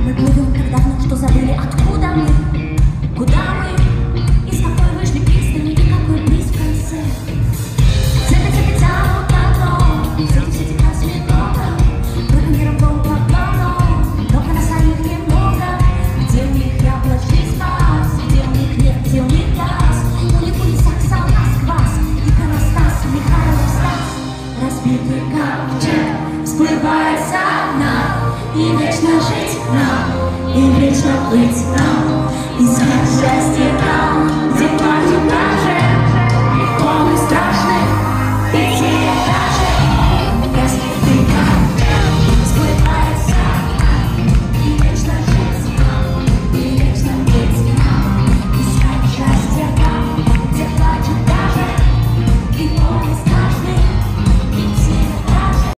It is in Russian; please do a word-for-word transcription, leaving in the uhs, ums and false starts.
Мы плывем так давно, что забыли, откуда мы, куда мы, из какой вышли пристани и какой бриз в конце. Цепи-цепи тянут одно, среди нас много, мы миром долго планом, только нас самих немного. Где у них яблочный спас, где у них нет, где у них газ, у них будет сакса, у нас квас, иконостас, Михайлов Стас. Разбитый ковчег всплывает со дна, и вечно жить нам, и вечно быть нам, искать счастье там, где плачут даже иконы страшных идей.